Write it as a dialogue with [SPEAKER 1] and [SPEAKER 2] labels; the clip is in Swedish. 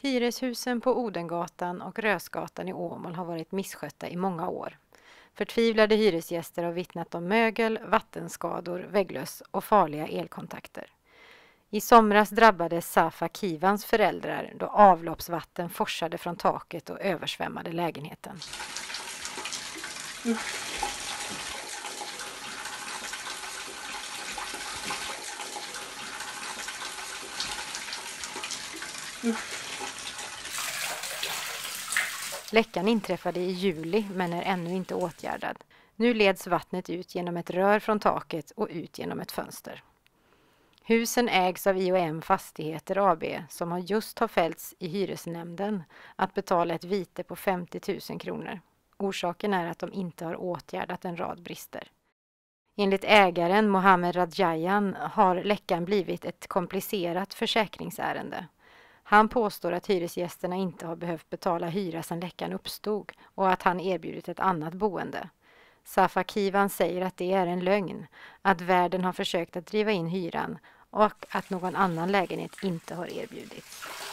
[SPEAKER 1] Hyreshusen på Odengatan och Rösgatan i Åmål har varit misskötta i många år. Förtvivlade hyresgäster har vittnat om mögel, vattenskador, vägglöss och farliga elkontakter. I somras drabbades Safa Kivans föräldrar då avloppsvatten forsade från taket och översvämmade lägenheten. Läckan inträffade i juli men är ännu inte åtgärdad. Nu leds vattnet ut genom ett rör från taket och ut genom ett fönster. Husen ägs av I&M Fastigheter AB som har fällts i hyresnämnden att betala ett vite på 50 000 kronor. Orsaken är att de inte har åtgärdat en rad brister. Enligt ägaren Mohammed Radjayan har läckan blivit ett komplicerat försäkringsärende. Han påstår att hyresgästerna inte har behövt betala hyra sedan läckan uppstod och att han erbjudit ett annat boende. Safa Kivan säger att det är en lögn, att värden har försökt att driva in hyran och att någon annan lägenhet inte har erbjudits.